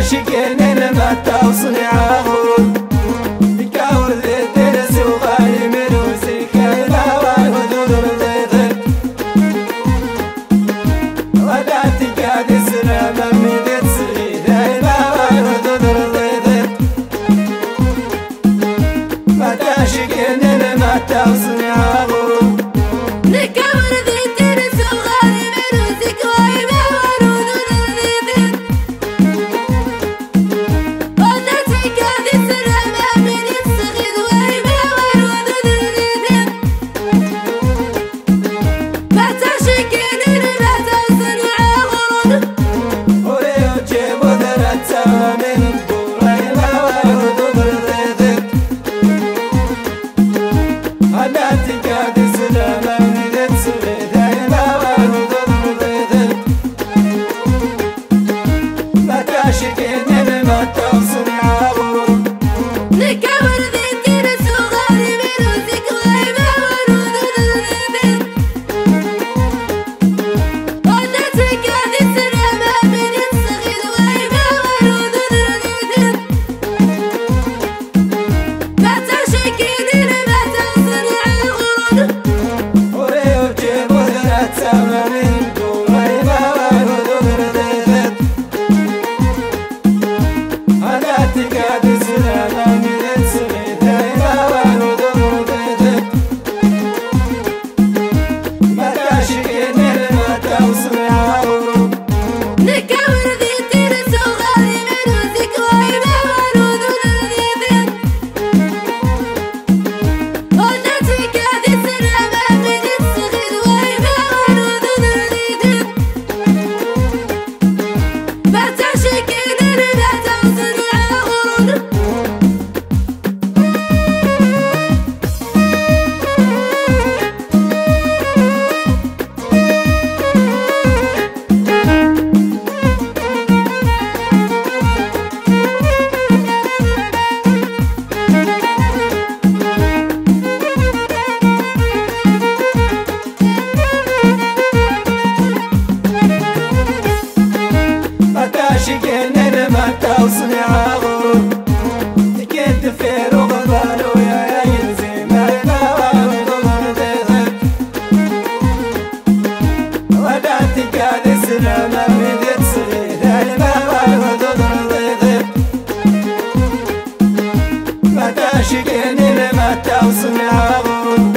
شكين ما توصني عغرون يكاور ذي ترس وغالي من وسيك الهوى ودود الضيض ولا تكاد السلامة من ذي تسغيد الهوى ودود الضيض متى شكين ما توصني عغرون يكاور ذي ترس وغالي من وسيك الهوى ودود الضيض شكين ما توصني عغرون كنت في رغبان ويا يلزم الهوى وضمر ضيض ولا تكاد السلامة من ذي تصغيد الهوى وضمر ضيض متى شكين ما توصني عغرون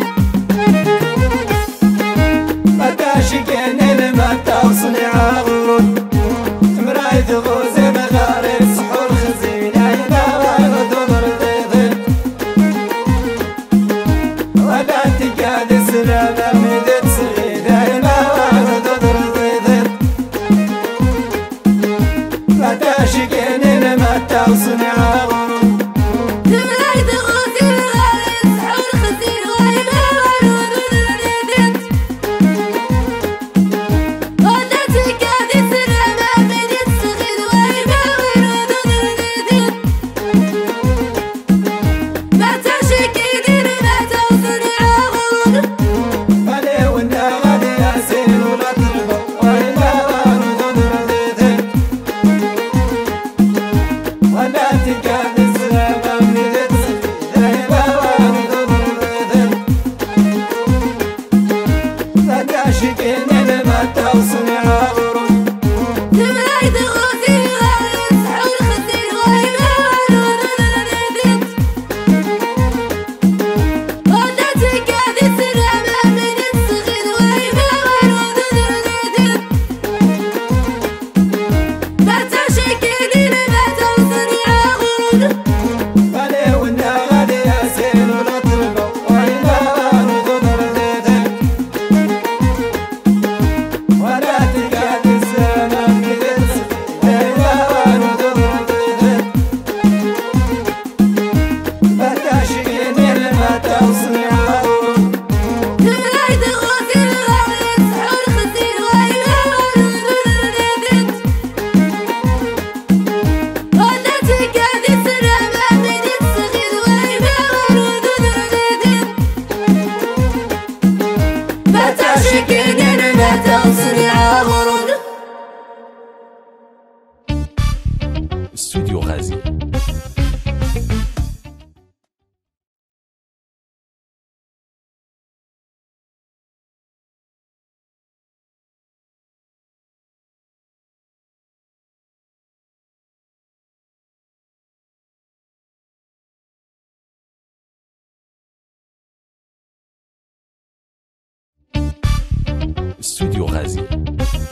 شكين ما توصني عغرون توصني عغرو تملاي تغوصي الغالي سحور خسير غايبة ورود ونرديت وداتك هذه السلامة بديت صغير غايبة ورود ونرديت ما تعشقي دير ما توصني عغرو علي ونا غادي ياسين ولا ترضى غايبة ورود ونرديت وداتك هذه السلامة بديت صغير غايبة ورود ونرديت ما تعشقي دير ما توصني عغرو تملاي تغوصي الغالي سحور خسير غايبة ورود ونرديت وداتك هذه السلامة بديت صغير غايبة ورود ونرديت ما تعشقي دير ما توصني عغرو علي ونا غادي ياسين ولا ترضى غايبة ورود ونرديت وداتك هذه السلامة بديت صغير غايبة ورود ونرديت ما تعشقي دير ما توصني عغرو تملاي تغوصي الغالي سحور خسير غايبة ورود ونرديت وداتك هذه السلامة بديت صغير غايبة ورود ونرديت ما تعشقي دير ما توصني عغرو استوديو غازي. استوديو غازي.